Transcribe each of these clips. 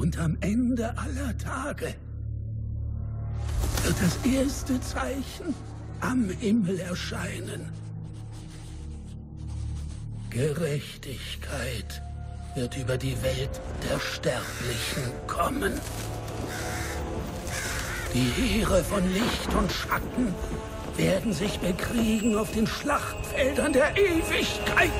Und am Ende aller Tage wird das erste Zeichen am Himmel erscheinen. Gerechtigkeit wird über die Welt der Sterblichen kommen. Die Heere von Licht und Schatten werden sich bekriegen auf den Schlachtfeldern der Ewigkeit.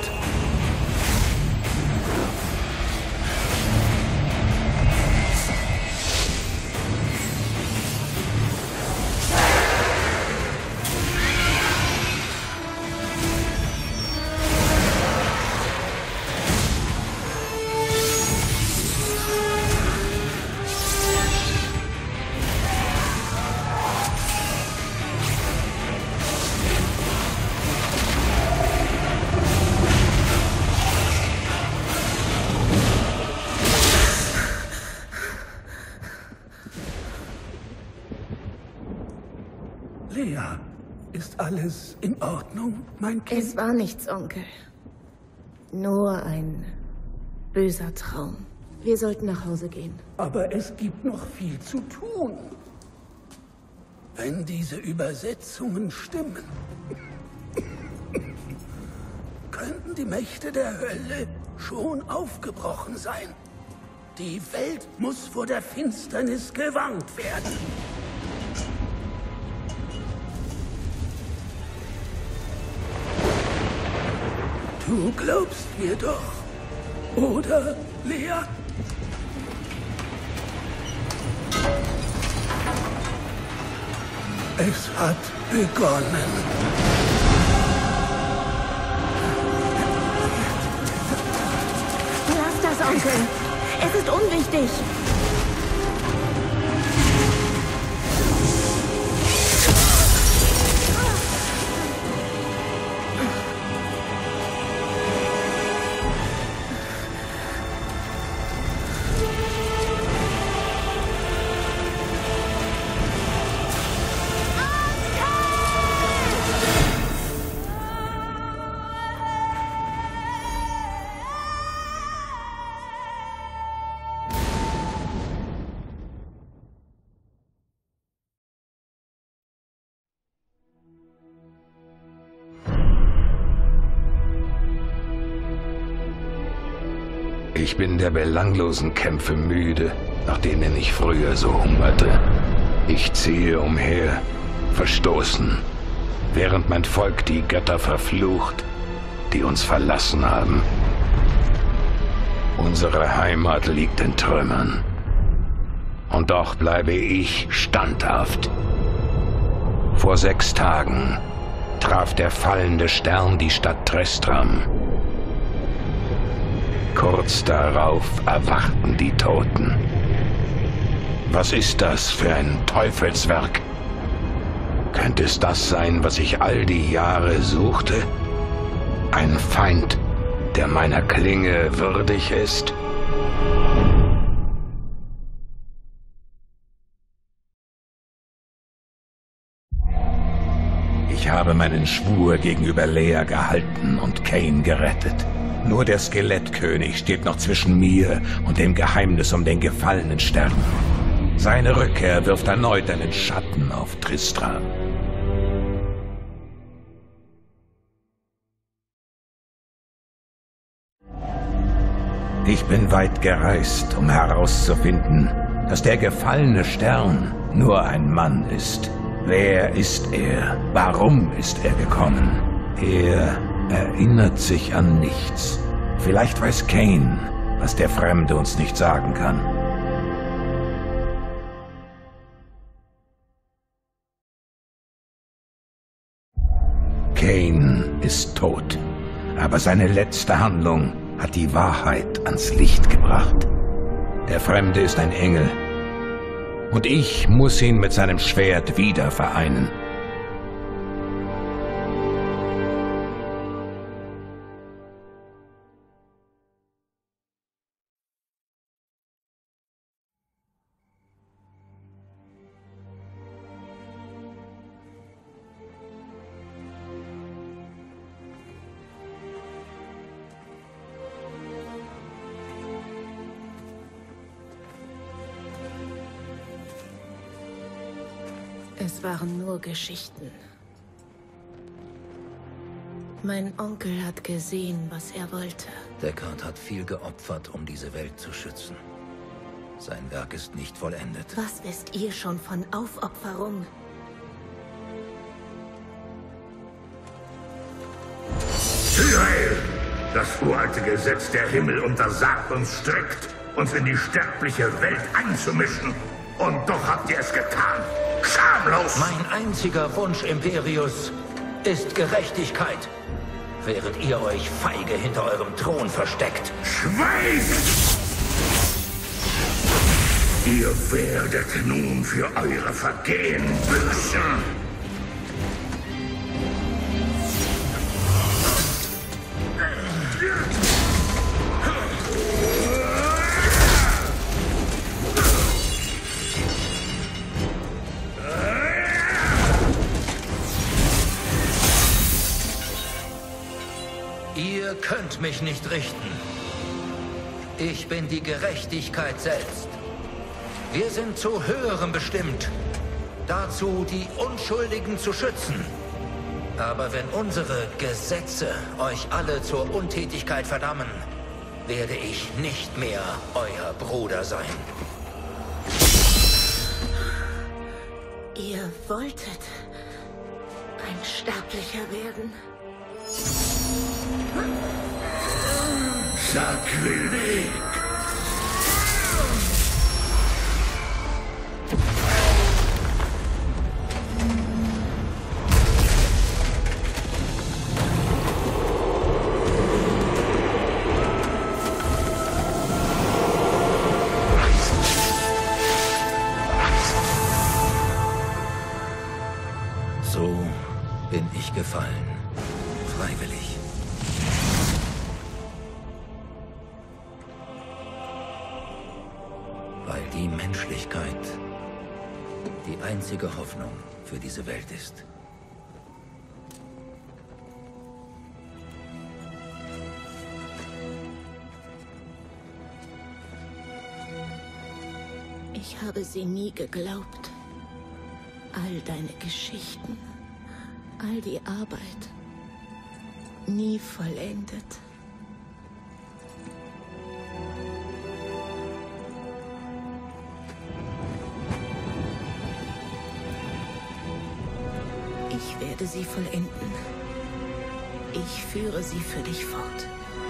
Lea, ist alles in Ordnung, mein Kind? Es war nichts, Onkel. Nur ein böser Traum. Wir sollten nach Hause gehen. Aber es gibt noch viel zu tun. Wenn diese Übersetzungen stimmen, könnten die Mächte der Hölle schon aufgebrochen sein. Die Welt muss vor der Finsternis gewarnt werden. Du glaubst mir doch, oder, Lea? Es hat begonnen. Lass das, Onkel. Es ist unwichtig. Ich bin der belanglosen Kämpfe müde, nach denen ich früher so hungerte. Ich ziehe umher, verstoßen, während mein Volk die Götter verflucht, die uns verlassen haben. Unsere Heimat liegt in Trümmern. Und doch bleibe ich standhaft. Vor 6 Tagen traf der fallende Stern die Stadt Tristram. Kurz darauf erwachten die Toten. Was ist das für ein Teufelswerk? Könnte es das sein, was ich all die Jahre suchte? Ein Feind, der meiner Klinge würdig ist? Ich habe meinen Schwur gegenüber Lea gehalten und Kain gerettet. Nur der Skelettkönig steht noch zwischen mir und dem Geheimnis um den gefallenen Stern. Seine Rückkehr wirft erneut einen Schatten auf Tristram. Ich bin weit gereist, um herauszufinden, dass der gefallene Stern nur ein Mann ist. Wer ist er? Warum ist er gekommen? Er erinnert sich an nichts. Vielleicht weiß Kain, was der Fremde uns nicht sagen kann. Kain ist tot, aber seine letzte Handlung hat die Wahrheit ans Licht gebracht. Der Fremde ist ein Engel, und ich muss ihn mit seinem Schwert wieder vereinen. Es waren nur Geschichten. Mein Onkel hat gesehen, was er wollte. Deckard hat viel geopfert, um diese Welt zu schützen. Sein Werk ist nicht vollendet. Was wisst ihr schon von Aufopferung? Tyrael! Das uralte Gesetz der Himmel untersagt uns strikt, uns in die sterbliche Welt einzumischen. Und doch habt ihr es getan. Schamlos! Mein einziger Wunsch, Imperius, ist Gerechtigkeit. Während ihr euch feige hinter eurem Thron versteckt. Schweigt! Ihr werdet nun für eure Vergehen büßen. Ihr könnt mich nicht richten. Ich bin die Gerechtigkeit selbst. Wir sind zu Höherem bestimmt. Dazu, die Unschuldigen zu schützen. Aber wenn unsere Gesetze euch alle zur Untätigkeit verdammen, werde ich nicht mehr euer Bruder sein. Ihr wolltet ein Sterblicher werden? Sakrileg! So bin ich gefallen. Freiwillig. Weil die Menschlichkeit die einzige Hoffnung für diese Welt ist. Ich habe sie nie geglaubt. All deine Geschichten, all die Arbeit, nie vollendet. Ich werde sie vollenden. Ich führe sie für dich fort.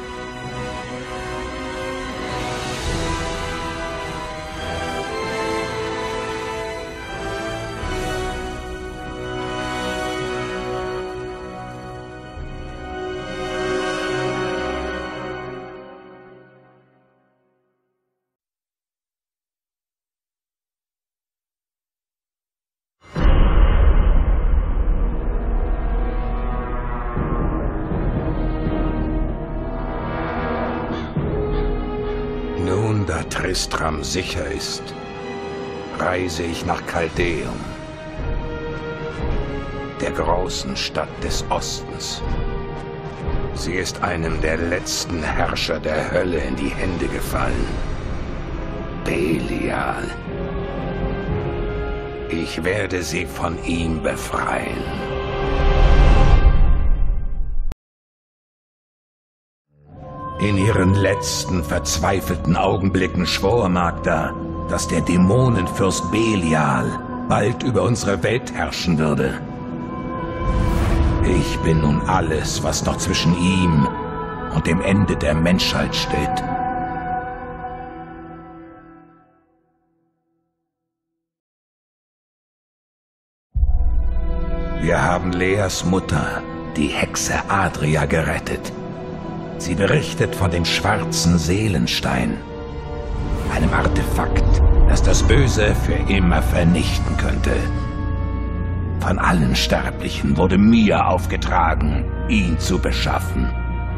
Nun, da Tristram sicher ist, reise ich nach Caldeum, der großen Stadt des Ostens. Sie ist einem der letzten Herrscher der Hölle in die Hände gefallen. Belial. Ich werde sie von ihm befreien. In ihren letzten verzweifelten Augenblicken schwor Magda, dass der Dämonenfürst Belial bald über unsere Welt herrschen würde. Ich bin nun alles, was noch zwischen ihm und dem Ende der Menschheit steht. Wir haben Leas Mutter, die Hexe Adria, gerettet. Sie berichtet von dem schwarzen Seelenstein, einem Artefakt, das das Böse für immer vernichten könnte. Von allen Sterblichen wurde mir aufgetragen, ihn zu beschaffen.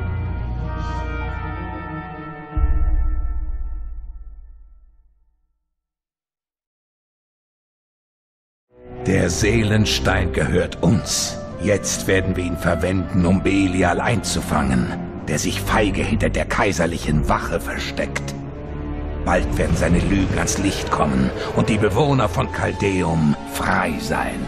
Der Seelenstein gehört uns. Jetzt werden wir ihn verwenden, um Belial einzufangen, der sich feige hinter der kaiserlichen Wache versteckt. Bald werden seine Lügen ans Licht kommen und die Bewohner von Caldeum frei sein.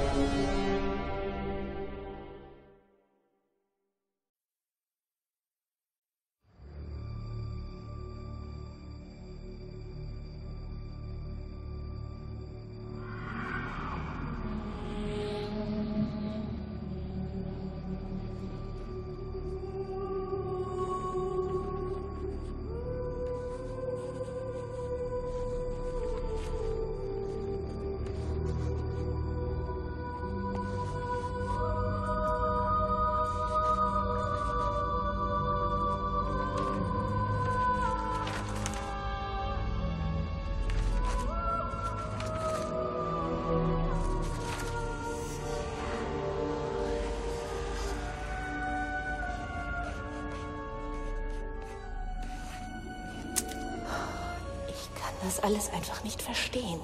Das alles einfach nicht verstehen.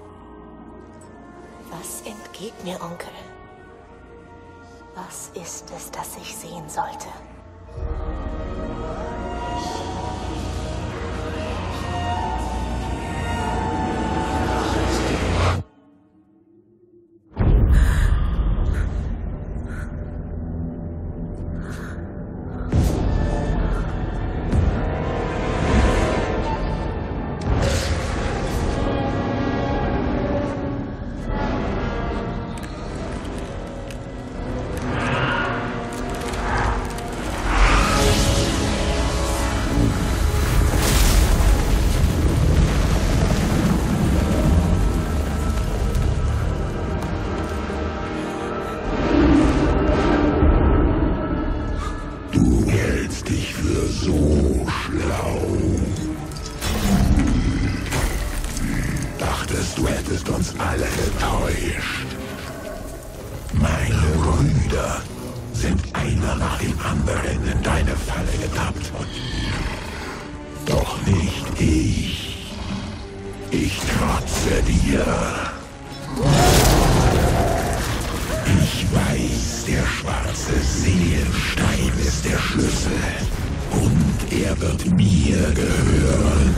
Was entgeht mir, Onkel? Was ist es, das ich sehen sollte? Du hättest uns alle getäuscht. Meine Brüder sind einer nach dem anderen in deine Falle getappt. Doch nicht ich. Ich trotze dir. Ich weiß, der schwarze Seelenstein ist der Schlüssel. Und er wird mir gehören.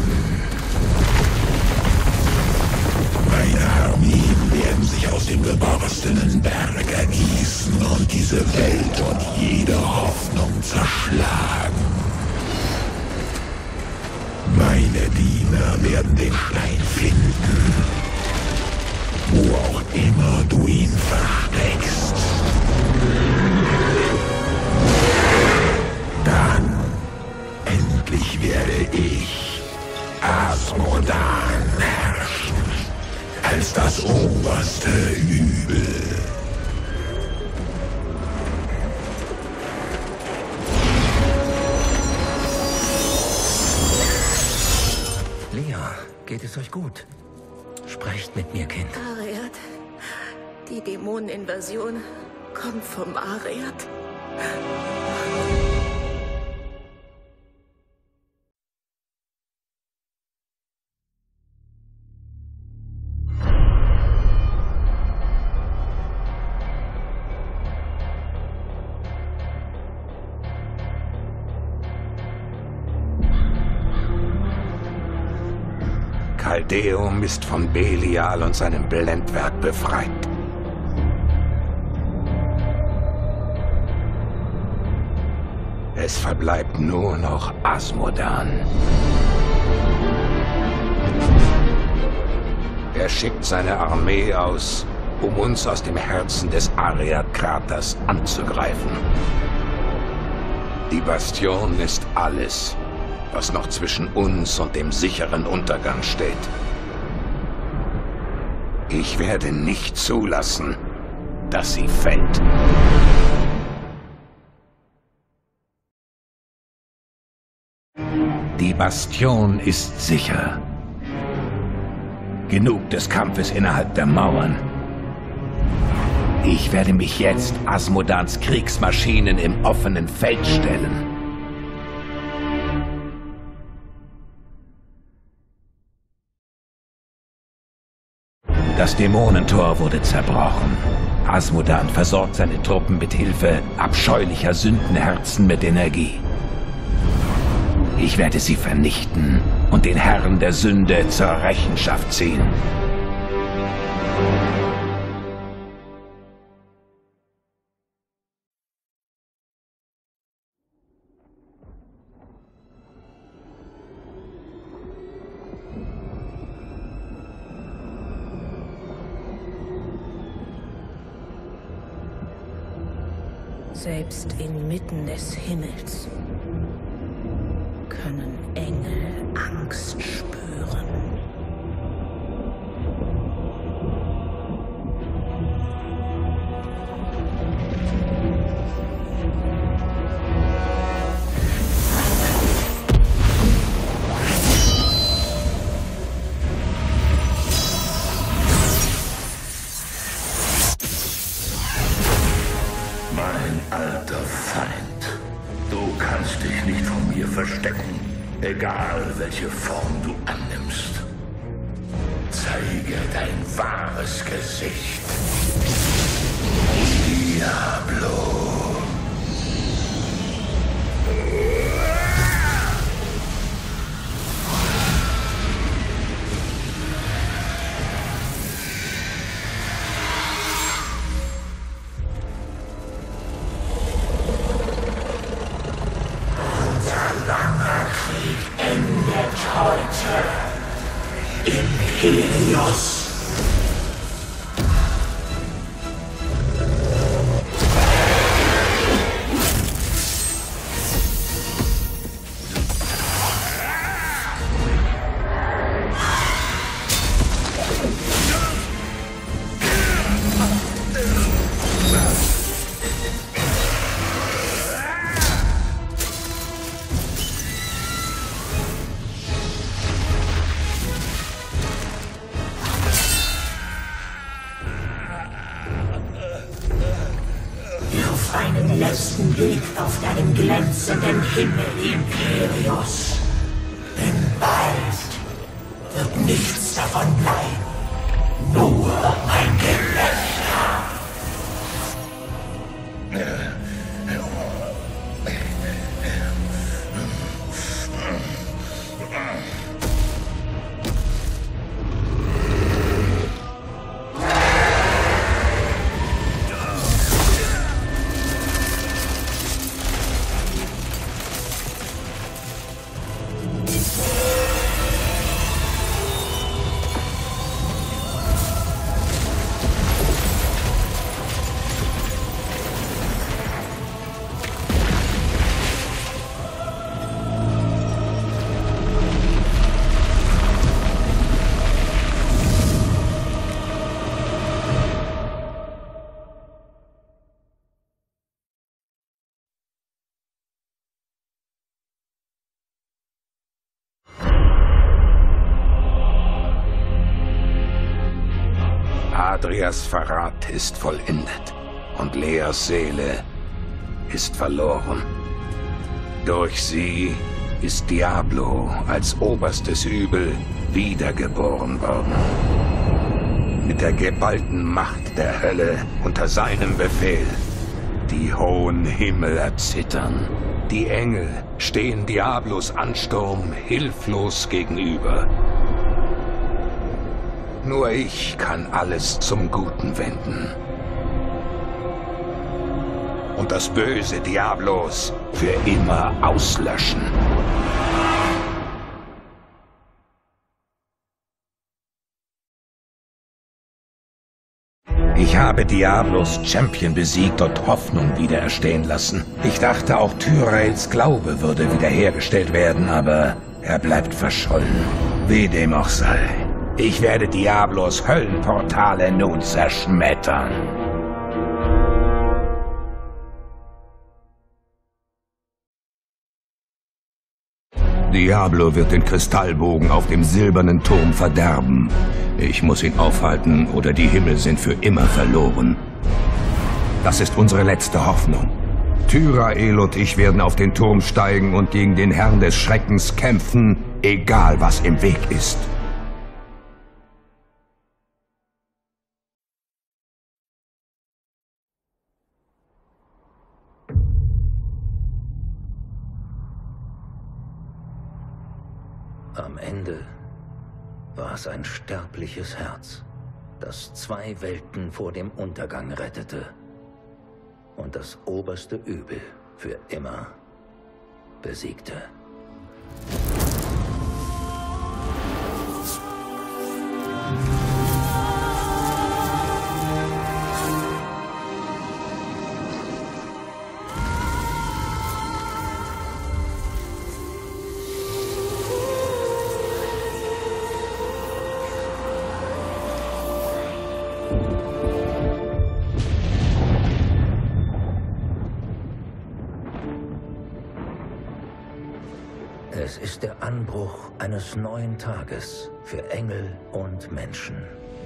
Meine Armeen werden sich aus dem geborstenen Berg ergießen und diese Welt und jede Hoffnung zerschlagen. Meine Diener werden den Stein finden, wo auch immer du ihn versteckst. Dann endlich werde ich, Asmodan, herrschen. Als das oberste Übel. Leah, geht es euch gut? Sprecht mit mir, Kind. Arreat. Die Dämoneninvasion kommt vom Arreat. Caldeum ist von Belial und seinem Blendwerk befreit. Es verbleibt nur noch Asmodan. Er schickt seine Armee aus, um uns aus dem Herzen des Arreat-Kraters anzugreifen. Die Bastion ist alles, was noch zwischen uns und dem sicheren Untergang steht. Ich werde nicht zulassen, dass sie fällt. Die Bastion ist sicher. Genug des Kampfes innerhalb der Mauern. Ich werde mich jetzt Asmodans Kriegsmaschinen im offenen Feld stellen. Das Dämonentor wurde zerbrochen. Asmodan versorgt seine Truppen mit Hilfe abscheulicher Sündenherzen mit Energie. Ich werde sie vernichten und den Herrn der Sünde zur Rechenschaft ziehen. Selbst inmitten des Himmels können Engel Angst spüren. Alter Feind, du kannst dich nicht von mir verstecken, egal welche Form du annimmst. Zeige dein wahres Gesicht. Diablo. Helios. Einen letzten Blick auf deinen glänzenden Himmel, Imperius. Denn bald wird nichts davon bleiben. Nur ein Gelächter. Adrias Verrat ist vollendet und Leas Seele ist verloren. Durch sie ist Diablo als oberstes Übel wiedergeboren worden. Mit der geballten Macht der Hölle unter seinem Befehl. Die hohen Himmel erzittern. Die Engel stehen Diablos Ansturm hilflos gegenüber. Nur ich kann alles zum Guten wenden. Und das Böse Diablos für immer auslöschen. Ich habe Diablos Champion besiegt und Hoffnung wiedererstehen lassen. Ich dachte, auch Tyraels Glaube würde wiederhergestellt werden, aber er bleibt verschollen. Wie dem auch sei. Ich werde Diablos Höllenportale nun zerschmettern. Diablo wird den Kristallbogen auf dem silbernen Turm verderben. Ich muss ihn aufhalten, oder die Himmel sind für immer verloren. Das ist unsere letzte Hoffnung. Tyrael und ich werden auf den Turm steigen und gegen den Herrn des Schreckens kämpfen, egal was im Weg ist. Am Ende war es ein sterbliches Herz, das 2 Welten vor dem Untergang rettete und das oberste Übel für immer besiegte. Es ist der Anbruch eines neuen Tages für Engel und Menschen.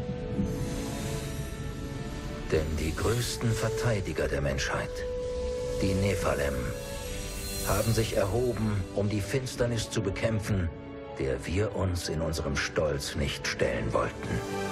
Denn die größten Verteidiger der Menschheit, die Nephalem, haben sich erhoben, um die Finsternis zu bekämpfen, der wir uns in unserem Stolz nicht stellen wollten.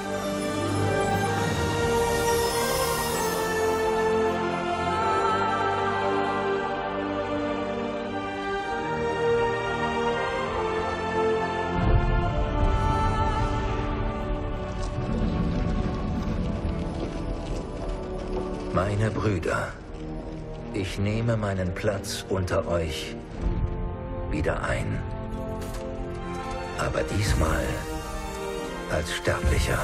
Meine Brüder, ich nehme meinen Platz unter euch wieder ein. Aber diesmal als Sterblicher.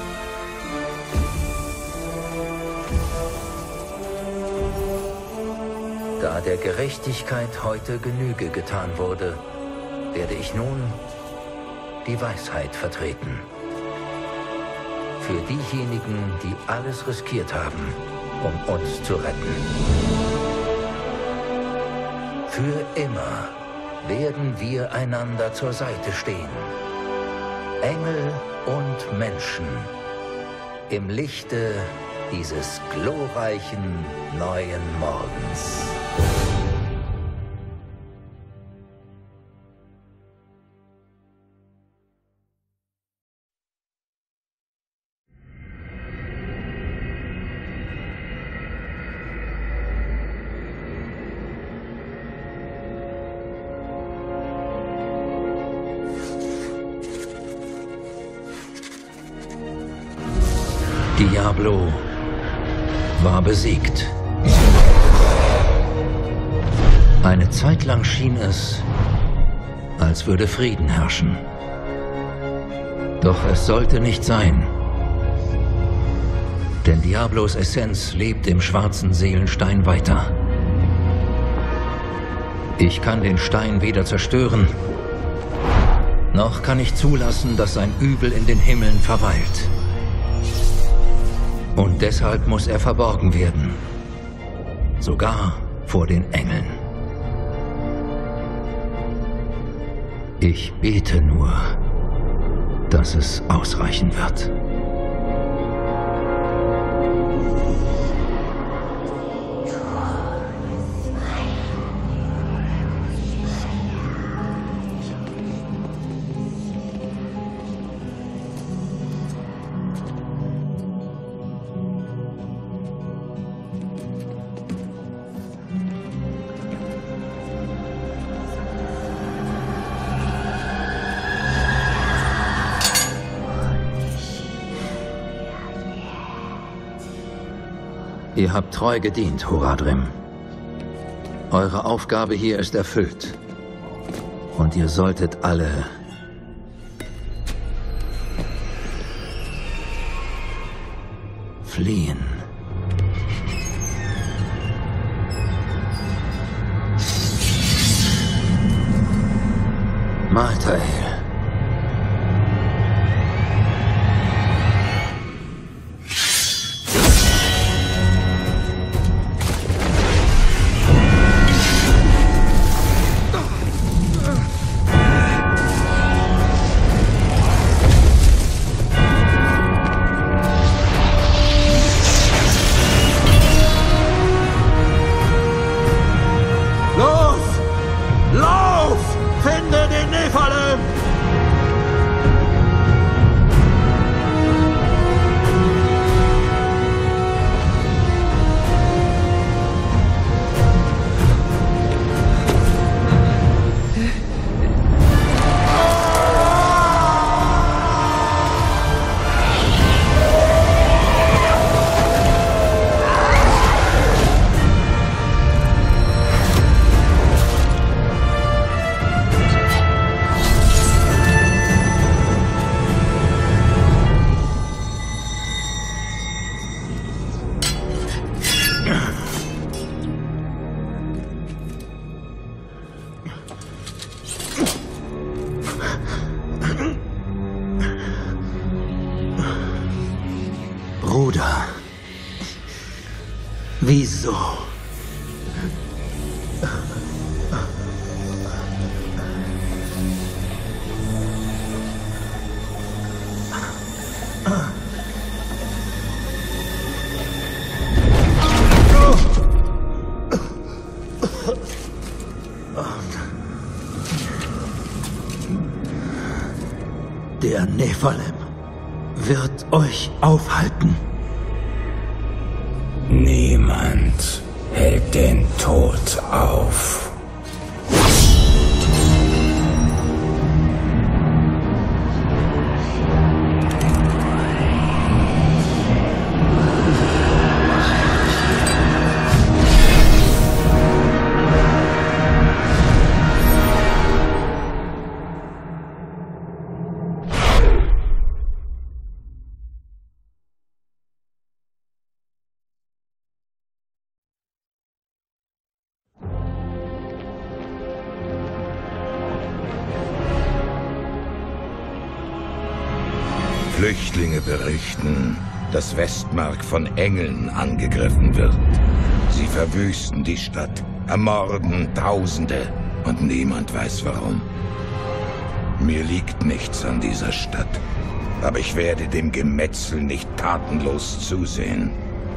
Da der Gerechtigkeit heute Genüge getan wurde, werde ich nun die Weisheit vertreten. Für diejenigen, die alles riskiert haben, um uns zu retten. Für immer werden wir einander zur Seite stehen. Engel und Menschen. Im Lichte dieses glorreichen neuen Morgens. Diablo war besiegt. Eine Zeit lang schien es, als würde Frieden herrschen. Doch es sollte nicht sein. Denn Diablos Essenz lebt im schwarzen Seelenstein weiter. Ich kann den Stein weder zerstören, noch kann ich zulassen, dass sein Übel in den Himmeln verweilt. Und deshalb muss er verborgen werden. Sogar vor den Engeln. Ich bete nur, dass es ausreichen wird. Ihr habt treu gedient, Horadrim. Eure Aufgabe hier ist erfüllt. Und ihr solltet alle fliehen. Maltael. Los! Lauf! Finde den Nephalem! so. Der Nephalem wird euch aufhalten. Niemand hält den Tod auf. Flüchtlinge berichten, dass Westmark von Engeln angegriffen wird. Sie verwüsten die Stadt, ermorden Tausende und niemand weiß warum. Mir liegt nichts an dieser Stadt, aber ich werde dem Gemetzel nicht tatenlos zusehen.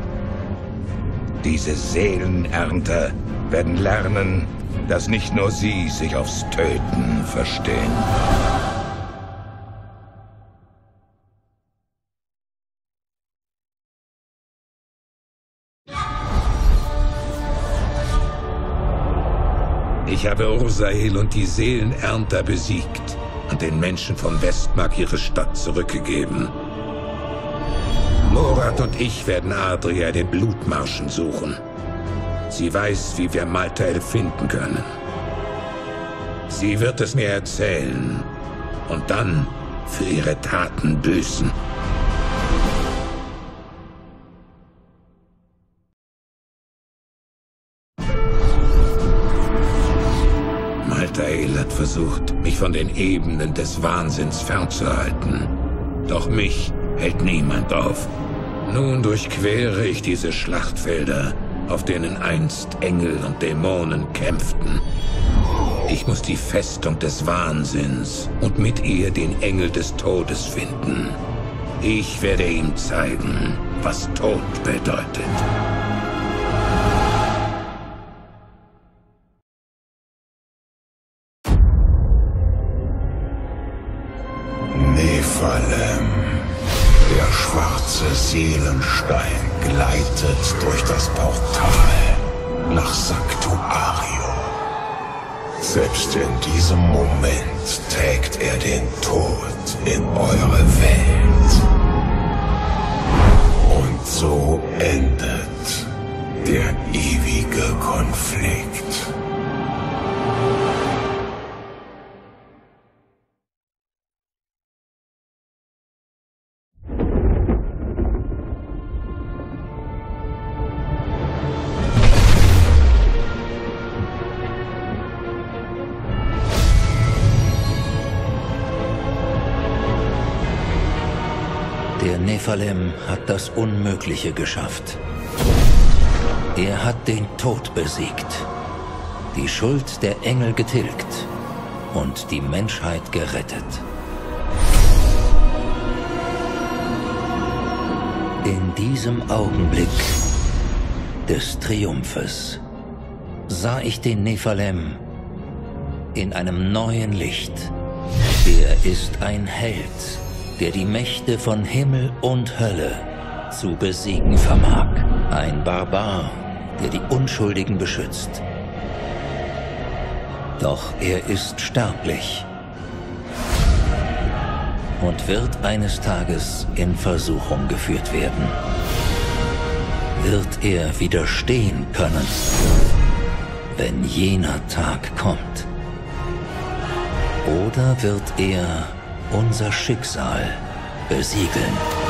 Diese Seelenernter werden lernen, dass nicht nur sie sich aufs Töten verstehen. Ich habe Ursael und die Seelenernter besiegt und den Menschen von Westmark ihre Stadt zurückgegeben. Morat und ich werden Adria den Blutmarschen suchen. Sie weiß, wie wir Maltael finden können. Sie wird es mir erzählen und dann für ihre Taten büßen. Maltael hat versucht, mich von den Ebenen des Wahnsinns fernzuhalten. Doch mich hält niemand auf. Nun durchquere ich diese Schlachtfelder, auf denen einst Engel und Dämonen kämpften. Ich muss die Festung des Wahnsinns und mit ihr den Engel des Todes finden. Ich werde ihm zeigen, was Tod bedeutet. Nephalem, der schwarze Seelenstein, gleitet durch das Portal nach Sanctuario. Selbst in diesem Moment trägt er den Tod in eure Welt. Und so endet der ewige Konflikt. Der Nephalem hat das Unmögliche geschafft. Er hat den Tod besiegt, die Schuld der Engel getilgt und die Menschheit gerettet. In diesem Augenblick des Triumphes sah ich den Nephalem in einem neuen Licht. Er ist ein Held, der die Mächte von Himmel und Hölle zu besiegen vermag. Ein Barbar, der die Unschuldigen beschützt. Doch er ist sterblich und wird eines Tages in Versuchung geführt werden. Wird er widerstehen können, wenn jener Tag kommt? Oder wird er unser Schicksal besiegeln?